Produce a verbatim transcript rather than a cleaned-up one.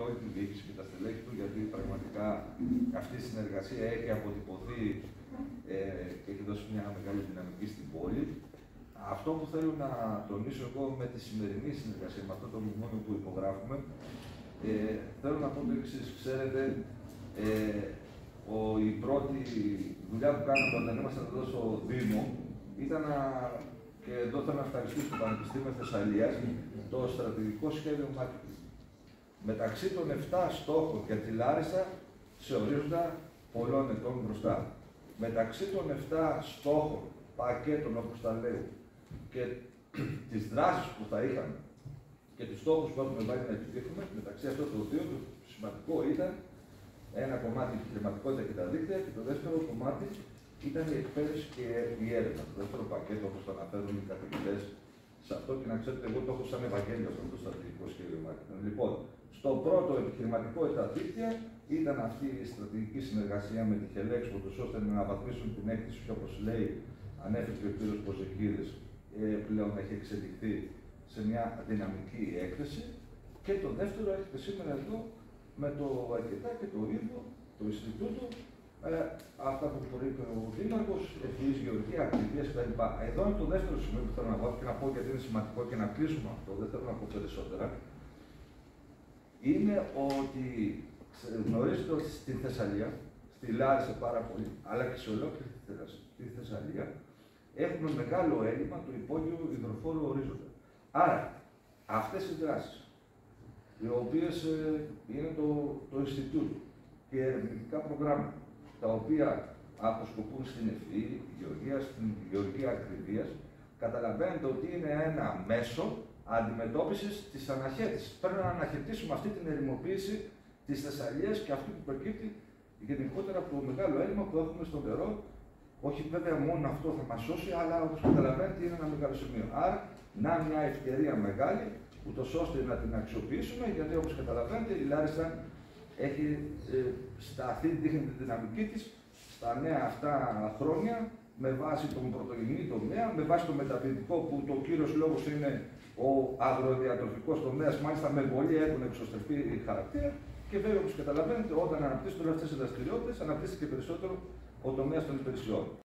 και όλη τη διοίκηση και τα στελέχη του, γιατί πραγματικά αυτή η συνεργασία έχει αποτυπωθεί ε, και έχει δώσει μια μεγάλη δυναμική στην πόλη. Αυτό που θέλω να τονίσω εγώ με τη σημερινή συνεργασία, με αυτό το μνημόνιο που υπογράφουμε, ε, θέλω να πω το εξής. Ξέρετε, ε, ο, η πρώτη δουλειά που κάναμε όταν ήμασταν εδώ στο Δήμο ήταν να, και εδώ θέλω να ευχαριστήσω το Πανεπιστήμιο Θεσσαλίας, το στρατηγικό σχέδιο marketing. Μεταξύ των επτά στόχων για τη Λάρισα σε ορίζοντα πολλών ετών μπροστά. Μεταξύ των επτά στόχων, πακέτων όπως τα λέω, και τις δράσεις που θα είχαμε και τους στόχους που έχουμε βάλει να επιτύχουμε, μεταξύ αυτών των δύο, το σημαντικό ήταν ένα κομμάτι η επιχειρηματικότητα και τα δίκτυα, και το δεύτερο κομμάτι ήταν η εκπαίδευση και η έρευνα. Το δεύτερο πακέτο, όπως το αναφέρουν οι καθηγητές σε αυτό, και να ξέρετε, εγώ το έχω σαν Ευαγγέλιο αυτό το στρατηγικό σχέδιο marketing. Λοιπόν, στο πρώτο επιχειρηματικότητα δίκτυα ήταν αυτή η στρατηγική συνεργασία με τη Χελέξ, ώστε να αναβαθμίσουν την έκθεση, και όπως λέει, ανέφερε και ο κ. Ποζεκίδης, πλέον έχει εξελιχθεί σε μια δυναμική έκθεση. Και το δεύτερο έρχεται σήμερα εδώ με το αρκετά και το ίδιο, το Ινστιτούτο, ε, αυτά που είπε ο Δήμαρχος, ευφυής γεωργία, ακριβίες κτλ. Εδώ είναι το δεύτερο σημείο που θέλω να βάλω και να πω, γιατί είναι σημαντικό και να κλείσουμε αυτό, δεν θέλω να πω περισσότερα. Είναι ότι γνωρίζετε ότι στην Θεσσαλία, στη Λάρισα πάρα πολύ, αλλά και σε ολόκληρη τη Θεσσαλία, έχουμε μεγάλο έλλειμμα του υπόγειου υδροφόρου ορίζοντα. Άρα, αυτές οι δράσεις, οι οποίες ε, είναι το, το Ινστιτούτο και ερευνητικά προγράμματα, τα οποία αποσκοπούν στην ευφυή γεωργία, στην γεωργία ακριβίας, καταλαβαίνετε ότι είναι ένα μέσο αντιμετώπισης της αναχέτησης. Πρέπει να αναχαιτήσουμε αυτή την ερημοποίηση της Θεσσαλίας και αυτή που προκύπτει γενικότερα από το μεγάλο έλλειμμα που έχουμε στο νερό. Όχι βέβαια μόνο αυτό θα μας σώσει, αλλά όπως καταλαβαίνετε είναι ένα μεγάλο σημείο. Άρα, να μια ευκαιρία μεγάλη, ούτως ώστε να την αξιοποιήσουμε, γιατί όπως καταλαβαίνετε η Λάρισα έχει ε, σταθεί, δείχνει τη δυναμική της στα νέα αυτά χρόνια, με βάση τον πρωτογενή τομέα, με βάση το μεταποιητικό, που το κύριος λόγος είναι ο αγροδιατροφικός τομέας, μάλιστα με πολύ έντονο εξωστρεφή χαρακτήρα. Και βέβαια, όπως καταλαβαίνετε, όταν αναπτύσσονται αυτές οι δραστηριότητες, αναπτύσσεται και περισσότερο ο τομέας των υπηρεσιών.